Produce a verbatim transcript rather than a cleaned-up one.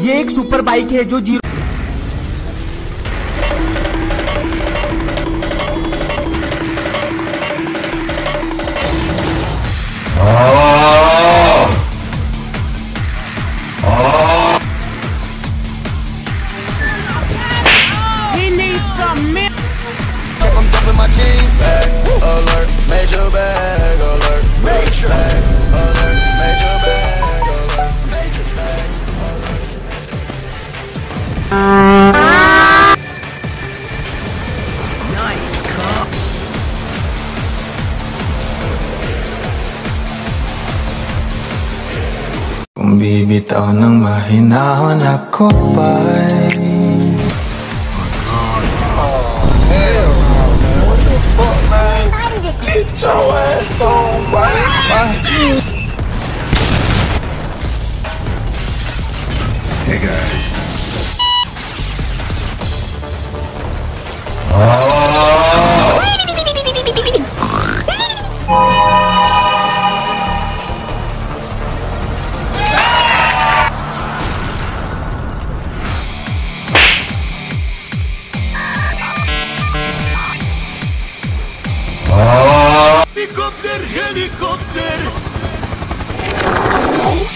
ये एक super bike है जो zero I'm dumping my jeans. Bag alert, major bag alert, major bag alert, major bag alert, major bag alert. Nice car. Kung bibitaw ng mahinahon ako pa'y get your ass on, baby. Hey guys. Helicopter, helicopter.